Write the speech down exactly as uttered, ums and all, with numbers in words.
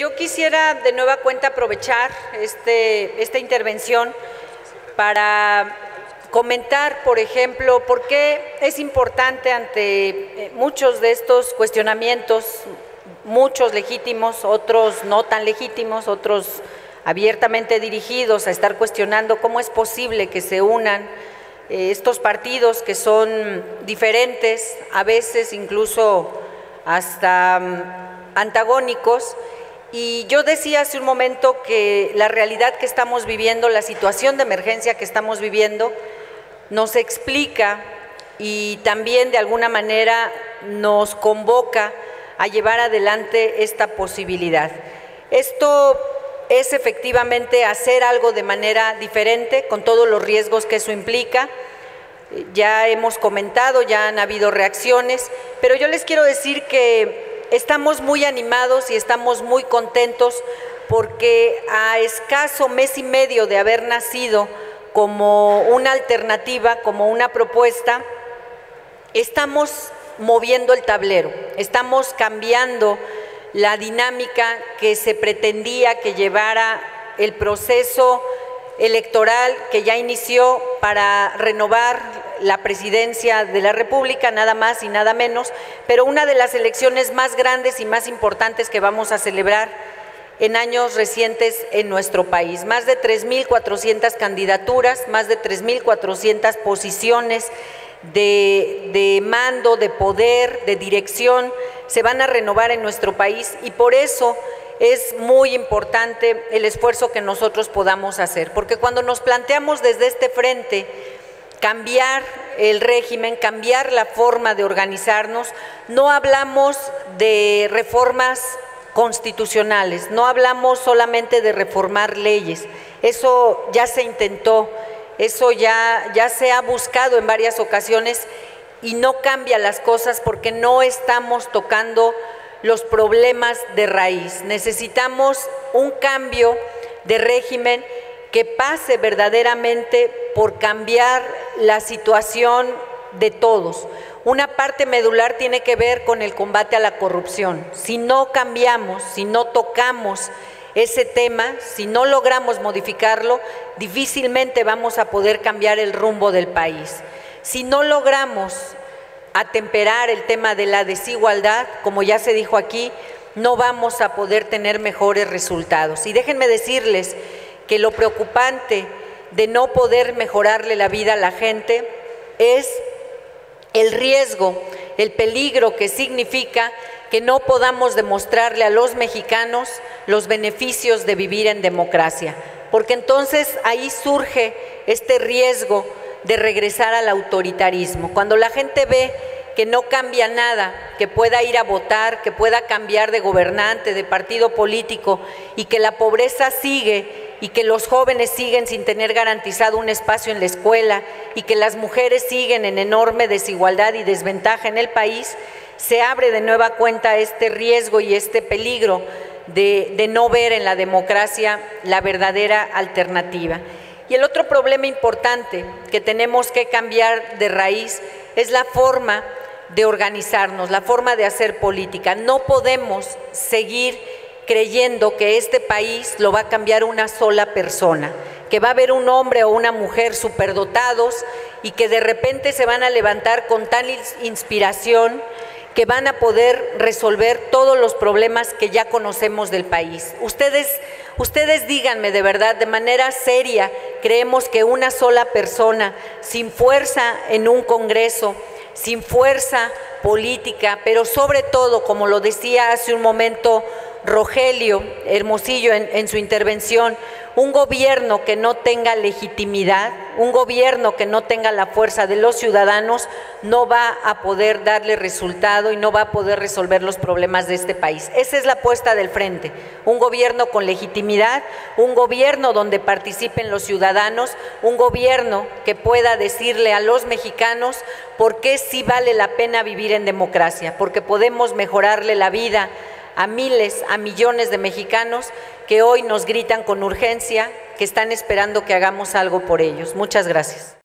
yo quisiera de nueva cuenta aprovechar este, esta intervención para comentar, por ejemplo, por qué es importante ante muchos de estos cuestionamientos, muchos legítimos, otros no tan legítimos, otros abiertamente dirigidos a estar cuestionando cómo es posible que se unan eh, estos partidos que son diferentes, a veces incluso hasta um, antagónicos. Y yo decía hace un momento que la realidad que estamos viviendo, la situación de emergencia que estamos viviendo, nos explica y también de alguna manera nos convoca a llevar adelante esta posibilidad. Esto es efectivamente hacer algo de manera diferente, con todos los riesgos que eso implica. Ya hemos comentado, ya han habido reacciones, pero yo les quiero decir que estamos muy animados y estamos muy contentos porque a escaso mes y medio de haber nacido como una alternativa, como una propuesta, estamos moviendo el tablero, estamos cambiando la dinámica que se pretendía que llevara el proceso electoral que ya inició para renovar la presidencia de la República, nada más y nada menos, pero una de las elecciones más grandes y más importantes que vamos a celebrar en años recientes en nuestro país. Más de tres mil cuatrocientas candidaturas, más de tres mil cuatrocientas posiciones de, de mando, de poder, de dirección, se van a renovar en nuestro país y por eso es muy importante el esfuerzo que nosotros podamos hacer, porque cuando nos planteamos desde este frente cambiar el régimen, cambiar la forma de organizarnos, no hablamos de reformas constitucionales, no hablamos solamente de reformar leyes, eso ya se intentó, eso ya, ya se ha buscado en varias ocasiones y no cambia las cosas porque no estamos tocando los problemas de raíz. Necesitamos un cambio de régimen que pase verdaderamente por cambiar la situación de todos. Una parte medular tiene que ver con el combate a la corrupción. Si no cambiamos, si no tocamos ese tema, si no logramos modificarlo, difícilmente vamos a poder cambiar el rumbo del país. Si no logramos atemperar el tema de la desigualdad, como ya se dijo aquí, no vamos a poder tener mejores resultados. Y déjenme decirles que lo preocupante de no poder mejorarle la vida a la gente es el riesgo, el peligro que significa que no podamos demostrarle a los mexicanos los beneficios de vivir en democracia, porque entonces ahí surge este riesgo de regresar al autoritarismo. Cuando la gente ve que no cambia nada, que pueda ir a votar, que pueda cambiar de gobernante, de partido político y que la pobreza sigue y que los jóvenes siguen sin tener garantizado un espacio en la escuela y que las mujeres siguen en enorme desigualdad y desventaja en el país, se abre de nueva cuenta este riesgo y este peligro de, de no ver en la democracia la verdadera alternativa. Y el otro problema importante que tenemos que cambiar de raíz es la forma de organizarnos, la forma de hacer política. No podemos seguir creyendo que este país lo va a cambiar una sola persona, que va a haber un hombre o una mujer superdotados y que de repente se van a levantar con tal inspiración que van a poder resolver todos los problemas que ya conocemos del país. Ustedes, ustedes díganme de verdad, de manera seria, creemos que una sola persona, sin fuerza en un Congreso, sin fuerza política, pero sobre todo, como lo decía hace un momento Rogelio Hermosillo en, en su intervención, un gobierno que no tenga legitimidad, un gobierno que no tenga la fuerza de los ciudadanos, no va a poder darle resultado y no va a poder resolver los problemas de este país. Esa es la apuesta del frente, un gobierno con legitimidad, un gobierno donde participen los ciudadanos, un gobierno que pueda decirle a los mexicanos por qué sí vale la pena vivir en democracia, porque podemos mejorarle la vida a miles, a millones de mexicanos que hoy nos gritan con urgencia, que están esperando que hagamos algo por ellos. Muchas gracias.